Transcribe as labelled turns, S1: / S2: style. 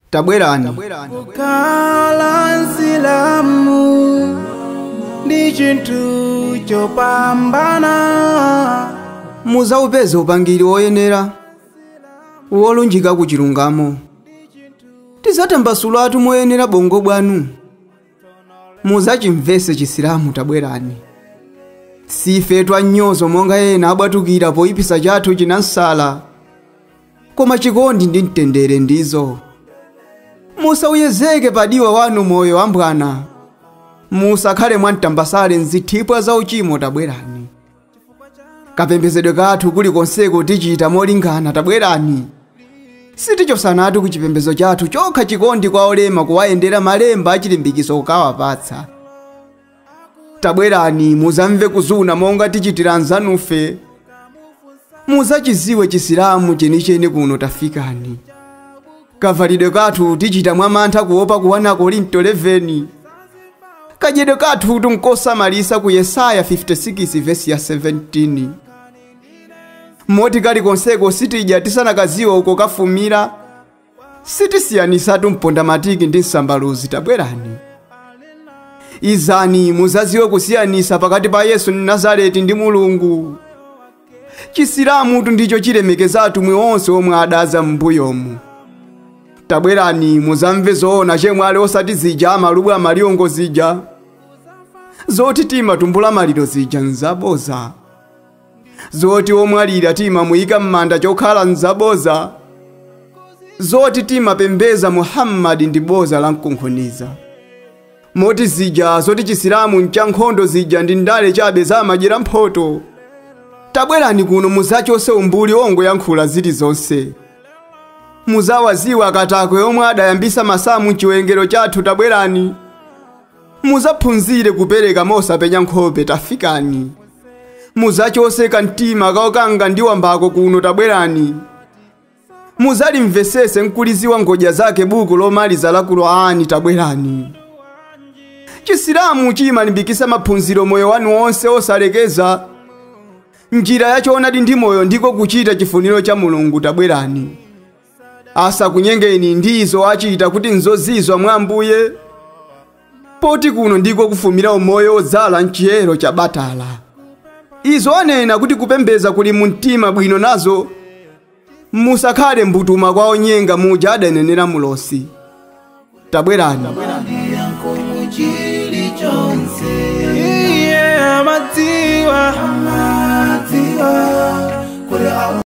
S1: Tabwerani.
S2: Kukhala nsilamu ndi chinthu chopambana.
S1: Muzaupeze upangiri woyenera wolunjika ku chilungamo. Tizatambasula moyenera bongo bwanu. Muzachimvese chisilamu. Tabwerani. Sife twanyozo monga ena abwatukira poyipisa chathu chinansala. Koma chikondi ndi mtendere ndizo. Musauyezeke padiwa wanu moyo wambwana. Musakhale mwantambasale nzithipwa za uchimo. Tabwerani. Kapembedzedwe kathu kuli konseko tichita molingana. Tabwerani. Sitichosanatu ku chipembedzo chathu chokha chikondi kwa olema kuwayendera malemba achilimbikiso kukawapatsa. Tabwerani muzamve kuzuna monga tichitira anzanufe. Muzachiziwe chisilamu chenicheni kuno tafikani. Kavalidwe kathu tichita mwamantha kuopa kuwana Korinto 11. Kadyedwe kathu tunkosamalisa ku Yesaya 56 verse ya 17. Moti kali konseko sitidya tisanakaziwa uko kafumira. Sitisiyanisatu mponda matiki ndi nsambaluzi. Tabwerani. Izani muzaziwe kusiyanisa pakati pa Yesu ni Nazareti ndi Mulungu. Chisilamu ndicho chilemekezatu mwe onse omwe adaza m'mbuyomu. Tabwerani muzamve zoona chemwali osati zija amalubu amaliongo zija. Zoti tima tumbula maliro zija nzaboza. Zoti omwalira tima muyika m'manda chokhala nzaboza. Zoti tima pembeza Muhammadi ndi boza la mkunkhuniza. Moti zija zoti chisilamu nchankhondo zija ndi ndale chabe za majira mphoto. Tabwerani kuno muzachose umbuli ongo yankhula zili zonse. Muzawaziwa akatakwe omwe adayambisa masamu chiwengero chathu. Tabwerani. Muzaphunzire kupereka mosapenya nkhope. Tafikani. Muzachoseka mtima kaokanga ndi wambako kuno. Tabwerani. Muzalimvesese nkuliziwa ngodya zake buku lomaliza la Qur'ani. Tabwerani. Chisilamu chimalimbikisa maphunziro moyo wanu wonse osalekeza. Njira yachoonadi ndi moyo ndiko kuchita chifuniro cha Mulungu. Tabwerani. Asa kunyengeni ndizo achita kuti nzozizwa mwa Ambuye. Poti kuno ndiko kufumira umoyo odzala nchiyero cha batala. Izo anena kuti kupembeza kuli mumtima bwino nazo. Musakhale mbutuma kwa onyenga muja adanenera mulosi. Tabwerani.
S2: Amatiwa